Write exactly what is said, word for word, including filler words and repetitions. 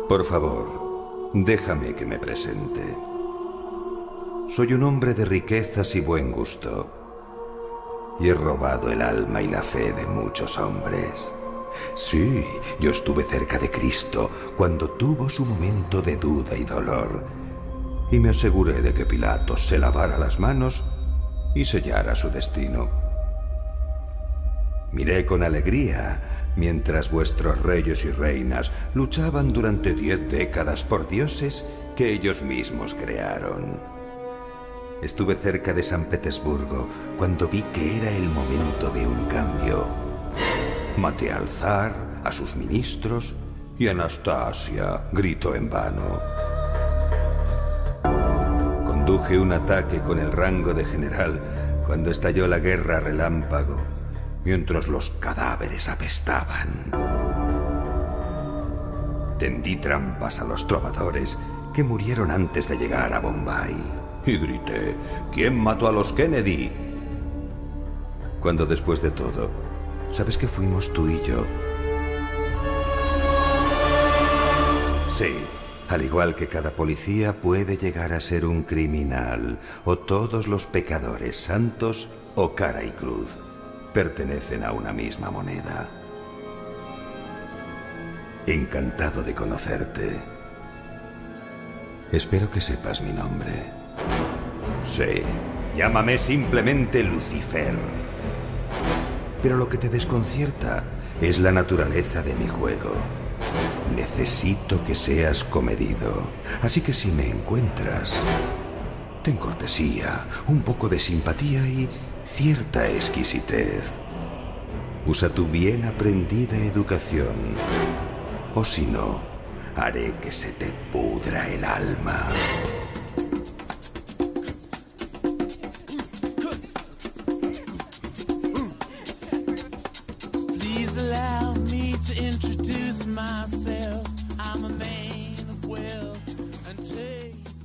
Por favor, déjame que me presente. Soy un hombre de riquezas y buen gusto. Y he robado el alma y la fe de muchos hombres. Sí, yo estuve cerca de Cristo cuando tuvo su momento de duda y dolor. Y me aseguré de que Pilatos se lavara las manos y sellara su destino. Miré con alegría mientras vuestros reyes y reinas luchaban durante diez décadas por dioses que ellos mismos crearon. Estuve cerca de San Petersburgo cuando vi que era el momento de un cambio. Maté al zar, a sus ministros y Anastasia gritó en vano. Conduje un ataque con el rango de general cuando estalló la guerra relámpago, mientras los cadáveres apestaban. Tendí trampas a los trovadores que murieron antes de llegar a Bombay. Y grité, ¿quién mató a los Kennedy? Cuando después de todo, ¿sabes que fuimos tú y yo? Sí, al igual que cada policía puede llegar a ser un criminal, o todos los pecadores santos o cara y cruz pertenecen a una misma moneda. Encantado de conocerte. Espero que sepas mi nombre. Sí, llámame simplemente Lucifer. Pero lo que te desconcierta es la naturaleza de mi juego. Necesito que seas comedido. Así que si me encuentras, ten cortesía, un poco de simpatía y cierta exquisitez. Usa tu bien aprendida educación. O si no, haré que se te pudra el alma. Allow me to introduce myself. I'm a man of wealth and taste.